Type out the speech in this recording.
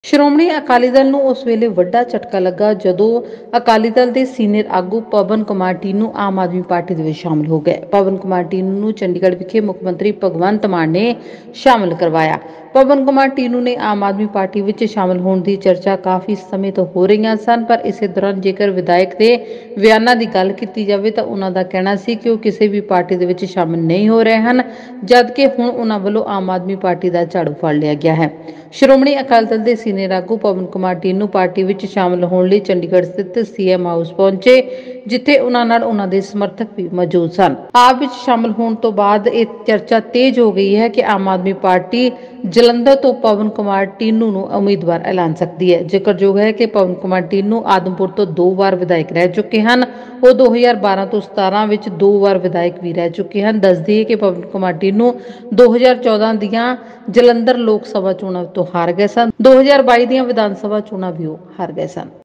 ਸ਼੍ਰੋਮਣੀ ਅਕਾਲੀ ਦਲ ਨੂੰ ਉਸ ਵੇਲੇ ਵੱਡਾ ਝਟਕਾ ਲੱਗਾ ਜਦੋਂ ਅਕਾਲੀ ਦਲ ਦੇ ਸੀਨੀਅਰ ਆਗੂ ਪਵਨ ਕੁਮਾਰ ਟੀਨੂ ਆਮ ਆਦਮੀ ਪਾਰਟੀ ਦੇ ਵਿੱਚ ਸ਼ਾਮਲ ਹੋ ਗਏ। ਪਵਨ ਕੁਮਾਰ ਟੀਨੂ ਨੂੰ ਚੰਡੀਗੜ੍ਹ ਵਿਖੇ ਮੁੱਖ ਮੰਤਰੀ ਭਗਵੰਤ ਮਾਨ ਨੇ ਸ਼ਾਮਲ ਕਰਵਾਇਆ। ਪਵਨ ਕੁਮਾਰ ਟੀਨੂ ਨੇ ਆਮ ਆਦਮੀ ਪਾਰਟੀ ਵਿੱਚ ਸ਼ਾਮਲ ਹੋਣ ਦੀ ਚਰਚਾ ਕਾਫੀ ਸਮੇਂ ਤੋਂ ਹੋ ਰਹੀਆਂ ਸਨ, ਪਰ ਇਸੇ ਦੌਰਾਨ ਜੇਕਰ ਵਿਧਾਇਕ ਦੇ ਬਿਆਨਾਂ ਦੀ ਗੱਲ ਕੀਤੀ ਜਾਵੇ ਤਾਂ ਉਹਨਾਂ ਦਾ ਕਹਿਣਾ ਸੀ ਕਿ ਉਹ ਕਿਸੇ ਵੀ ਪਾਰਟੀ ਦੇ ਵਿੱਚ ਸ਼ਾਮਲ ਨਹੀਂ ਹੋ ਰਹੇ ਹਨ, ਜਦਕਿ ਹੁਣ ਉਹਨਾਂ ਵੱਲੋਂ ਆਮ ਆਦਮੀ ਪਾਰਟੀ ਦਾ ਝਾੜੂ ਫੜ ਲਿਆ ਗਿਆ ਹੈ। ਸ਼੍ਰੋਮਣੀ ਅਕਾਲੀ ਦਲ ਦੇ ਸੀਨੀਅਰ ਆਗੂ ਪਵਨ ਕੁਮਾਰ ਟੀਨੂ ਪਾਰਟੀ ਵਿੱਚ ਸ਼ਾਮਲ ਹੋਣ ਲਈ ਚੰਡੀਗੜ੍ਹ ਸਥਿਤ ਸੀਐਮ ਹਾਊਸ ਪਹੁੰਚੇ, ਜਿੱਥੇ ਉਹਨਾਂ ਨਾਲ ਉਹਨਾਂ ਦੇ ਸਮਰਥਕ ਵੀ ਮੌਜੂਦ ਸਨ। ਆਪ ਵਿੱਚ ਸ਼ਾਮਲ ਹੋਣ ਤੋਂ ਬਾਅਦ ਇਹ ਚਰਚਾ ਤੇਜ਼ ਹੋ ਗਈ ਹੈ ਕਿ ਆਮ ਆਦਮੀ ਪਾਰਟੀ ਜਲੰਧਰ ਤੋਂ ਪਵਨ ਕੁਮਾਰ ਟੀਨੂ ਨੂੰ ਉਮੀਦਵਾਰ ਐਲਾਨ ਸਕਦੀ ਹੈ। ਜ਼ਿਕਰਯੋਗ ਹੈ ਕਿ ਪਵਨ ਕੁਮਾਰ ਟੀਨੂ ਆਦਮਪੁਰ ਤੋਂ 2 ਵਾਰ ਵਿਧਾਇਕ ਰਹਿ ਚੁੱਕੇ ਹਨ। ਉਹ 2012 ਤੋਂ 17 ਵਿੱਚ 2 ਵਾਰ ਵਿਧਾਇਕ ਵੀ ਰਹਿ ਚੁੱਕੇ ਹਨ। ਦੱਸ ਦਈਏ ਕਿ ਪਵਨ ਕੁਮਾਰ ਟੀਨੂ 2014 ਦੀਆਂ ਜਲੰਧਰ ਲੋਕ ਸਭਾ ਚੋਣਾਂ ਤੋਂ ਹਾਰ ਗਏ ਸਨ। 2022 ਦੀਆਂ ਵਿਧਾਨ ਸਭਾ ਚੋਣਾਂ ਵੀ ਉਹ ਹਾਰ ਗਏ ਸਨ।